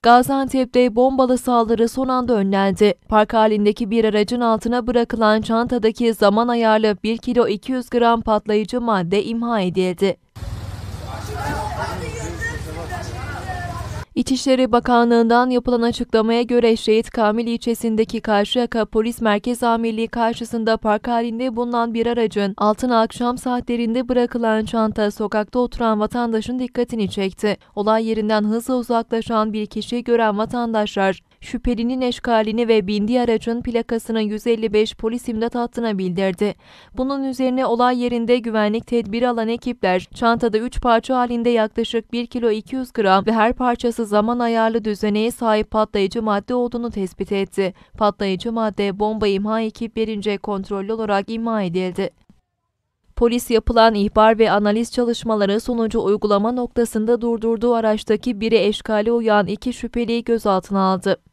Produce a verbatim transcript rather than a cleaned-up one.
Gaziantep'te bombalı saldırı son anda önlendi. Park halindeki bir aracın altına bırakılan çantadaki zaman ayarlı bir kilo iki yüz gram patlayıcı madde imha edildi. İçişleri Bakanlığı'ndan yapılan açıklamaya göre Şehit Kamil ilçesindeki Karşıyaka Polis Merkez Amirliği karşısında park halinde bulunan bir aracın altına akşam saatlerinde bırakılan çanta sokakta oturan vatandaşın dikkatini çekti. Olay yerinden hızla uzaklaşan bir kişiyi gören vatandaşlar şüphelinin eşkalini ve bindiği aracın plakasını yüz elli beş polis imdat hattına bildirdi. Bunun üzerine olay yerinde güvenlik tedbiri alan ekipler çantada üç parça halinde yaklaşık bir kilo iki yüz gram ve her parçası zaman ayarlı düzeneye sahip patlayıcı madde olduğunu tespit etti. Patlayıcı madde bomba imha ekiplerince kontrollü olarak imha edildi. Polis yapılan ihbar ve analiz çalışmaları sonucu uygulama noktasında durdurduğu araçtaki biri eşkale uyan iki şüpheliyi gözaltına aldı.